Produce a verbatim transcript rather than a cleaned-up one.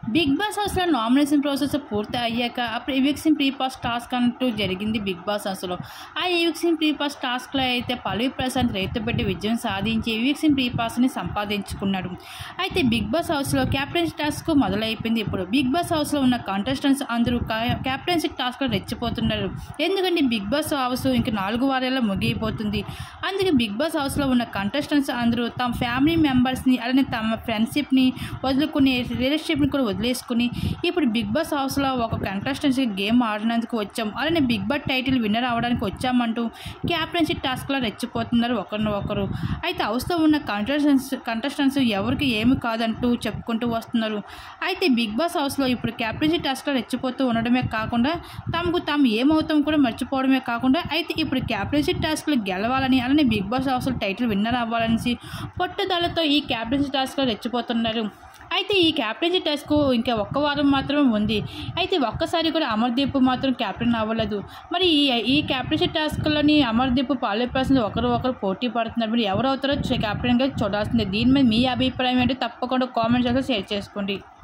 Big Boss హౌస్‌లో nomination process పూర్తి అయ్యాక అప్పుడు ఎవిక్షన్ ప్రీ పాస్ టాస్క్ అంటూ జరిగింది బిగ్ బాస్ హౌస్‌లో. ఆ ఎవిక్షన్ ప్రీ పాస్ టాస్క్‌లో అయితే పల్లవి ప్రశాంత్ రైతుబెట్టి విజయం సాధించి ఎవిక్షన్ ప్రీ పాస్‌ని సంపాదించుకున్నాడు. అయితే బిగ్ బాస్ హౌస్‌లో క్యాప్టెన్సీ టాస్క్ మొదలైపోయింది. ఇప్పుడు బిగ్ బాస్ హౌస్‌లో ఉన్న కంటెస్టెంట్స్ అందరూ క్యాప్టెన్సీ టాస్క్‌లో రెచ్చిపోతున్నారు. ఎందుకంటే బిగ్ బాస్ హౌస్ ఇంక నాలుగు వారాల్లో ముగియబోతుంది. అందుకే బిగ్ బాస్ హౌస్‌లో ఉన్న కంటెస్టెంట్స్ అందరూ తమ ఫ్యామిలీ మెంబర్స్‌ని అలానే తమ ఫ్రెండ్షిప్‌ని వదులుకుని రిలేషన్షిప్‌ని కూడా వదిలేసుకుని ఇప్పుడు బిగ్ బాస్ హౌస్‌లో ఒక కంటెస్టెంట్స్‌కి గేమ్ ఆడినందుకు వచ్చాం, అలానే బిగ్ బాస్ టైటిల్ విన్నర్ అవ్వడానికి వచ్చామంటూ క్యాప్టెన్సీ టాస్క్‌లో రెచ్చిపోతున్నారు ఒకరిని ఒకరు. అయితే హౌస్‌లో ఉన్న కంటెస్టెంట్స్ కంటెస్టెంట్స్ ఎవరికి ఏమి కాదంటూ చెప్పుకుంటూ వస్తున్నారు. అయితే బిగ్ బాస్ హౌస్‌లో ఇప్పుడు క్యాప్టెన్సీ టాస్క్‌లో రెచ్చిపోతూ ఉండడమే కాకుండా తమకు తాము ఏమవుతాం కూడా మర్చిపోవడమే కాకుండా అయితే ఇప్పుడు క్యాప్టెన్సీ టాస్క్‌లో గెలవాలని అలానే బిగ్ బాస్ హౌస్‌లో టైటిల్ విన్నర్ అవ్వాలనేసి పట్టుదలతో ఈ క్యాప్టెన్సీ టాస్క్‌లో రెచ్చిపోతున్నారు. అయితే ఈ క్యాప్టెన్సీ టాస్క్ ఇంకా ఒక్క వారం మాత్రమే ఉంది. అయితే ఒక్కసారి కూడా అమర్దీప్ మాత్రం క్యాప్టెన్ అవ్వలేదు. మరి ఈ ఈ క్యాప్టెన్సీ టాస్క్‌లోని అమర్దీప్ పల్లవి ప్రశాంత్ ఒకరు ఒకరు పోటీ పడుతున్నారు. మరి ఎవరు అవుతారో క్యాప్టెన్‌గా చూడాల్సిందే. దీని మీద మీ అభిప్రాయం ఏంటో తప్పకుండా కామెంట్ సెక్షన్‌లో షేర్ చేసుకోండి.